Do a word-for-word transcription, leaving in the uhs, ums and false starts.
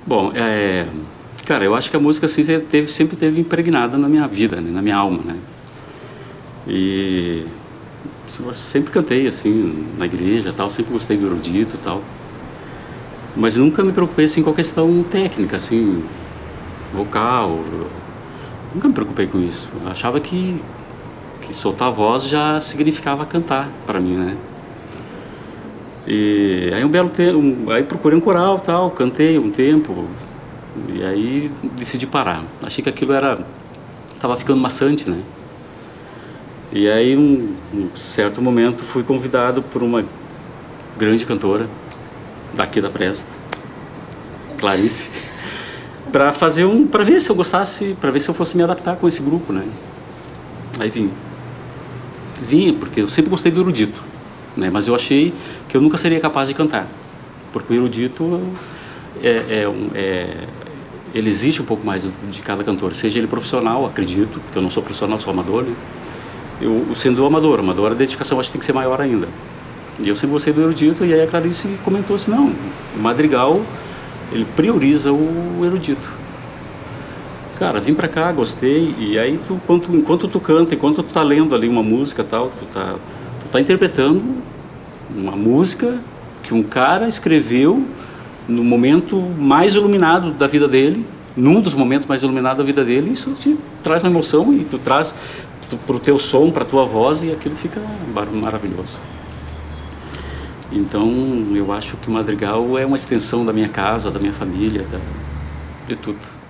Bom, é, cara, eu acho que a música assim, teve, sempre teve impregnada na minha vida, né, na minha alma, né? E eu sempre cantei assim na igreja, tal, sempre gostei do erudito, tal. Mas nunca me preocupei assim com a questão técnica, assim, vocal. Nunca me preocupei com isso. Eu achava que que soltar a voz já significava cantar para mim, né? E aí um belo tempo, um, aí procurei um coral, tal, cantei um tempo e aí decidi parar. Achei que aquilo era tava ficando maçante, né? E aí um, um certo momento fui convidado por uma grande cantora daqui da Presta, Clarice, para fazer um, para ver se eu gostasse, para ver se eu fosse me adaptar com esse grupo, né? Aí vim, vim porque eu sempre gostei do erudito. Né, mas eu achei que eu nunca seria capaz de cantar, porque o erudito é, é, é, ele exige um pouco mais de cada cantor, seja ele profissional, acredito, porque eu não sou profissional, sou amador, né? Eu, sendo amador, amador a dedicação acho que tem que ser maior ainda. E eu sempre gostei do erudito, e aí a Clarice comentou assim, não, o madrigal, ele prioriza o erudito. Cara, vim pra cá, gostei, e aí tu, enquanto, enquanto tu canta, enquanto tu tá lendo ali uma música tal, tu tá... está interpretando uma música que um cara escreveu no momento mais iluminado da vida dele, num dos momentos mais iluminados da vida dele, e isso te traz uma emoção e tu traz para o teu som, para a tua voz, e aquilo fica maravilhoso. Então eu acho que o madrigal é uma extensão da minha casa, da minha família, da, de tudo.